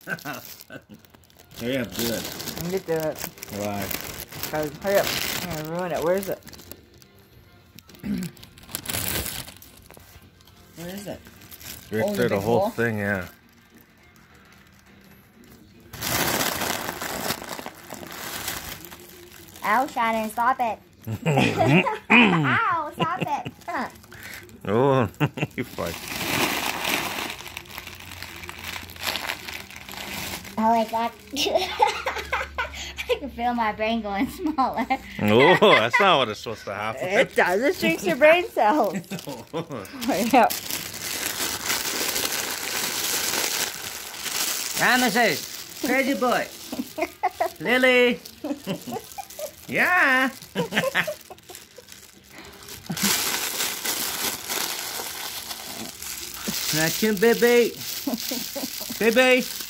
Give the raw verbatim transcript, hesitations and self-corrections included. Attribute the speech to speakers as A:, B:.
A: Hurry up, do it.
B: I'm gonna do it.
A: Why?
B: Cause, hurry up. I'm gonna ruin it. Where is it? Where is it?
A: Right
B: Oh, the
A: through the
B: big
A: whole
B: hole?
A: thing, yeah.
C: Ow, Shannon, stop it. Ow, stop it. Huh.
A: Oh, you fight.
C: Oh my god. I can feel my brain going smaller.
A: Oh, that's not what it's supposed to happen.
B: It does. It shrinks your brain cells. Hurry up.
A: Ramesses, crazy boy. Lily. Yeah. Snatch him, baby. Baby.